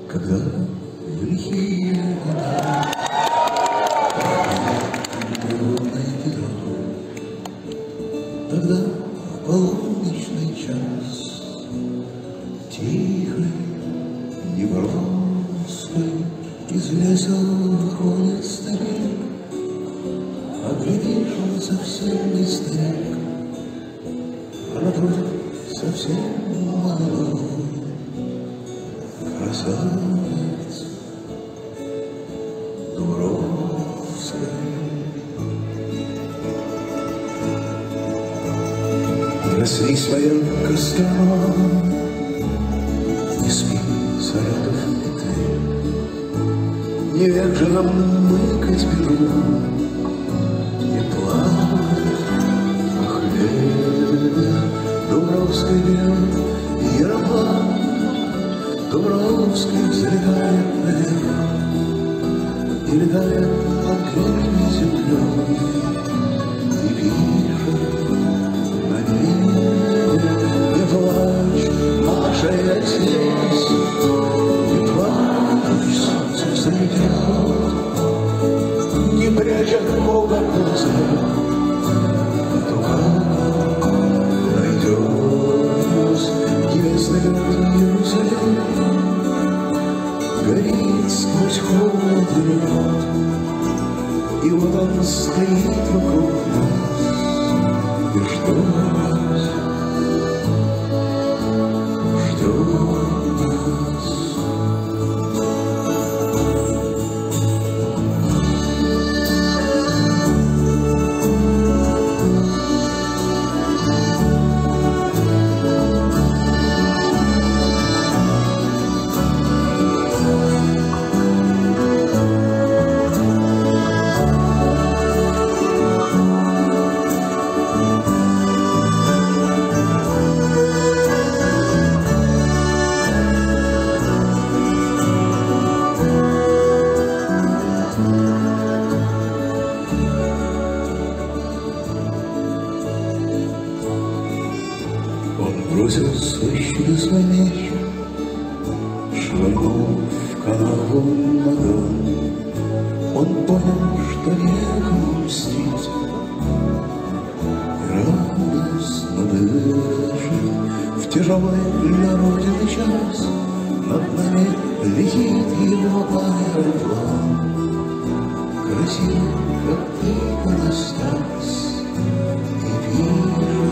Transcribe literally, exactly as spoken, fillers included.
когда в лихие года народное ведро, тогда в полуночный час тихой, неброской из леса выходит старик, а глядишь, он совсем не старик, а вроде совсем молодой красавец Дубровской. Росли своя Кострома, не спи, Саратов, и ты, не век же нам мыкать перу, не плакать о хлебе. Дубровской берет Яроплан, Дубровский взлетает наверх и летает над крепкой землей и пишет на небе: не плачь, Маша, я здесь, не плачь, солнце взойдет, не прячь от Бога глаза, небесный город Иерусалим горит сквозь холод и лед, и вот он стоит вокруг нас и ждет нас, ждет нас. Бросил свой чудесный меч, швырнул в канаву ногой. Он понял, что некому мстить, и радостно дышит в тяжелый для Родины час. Над нами летит его аэроплан, красивый, как ты, Анастас, и пишет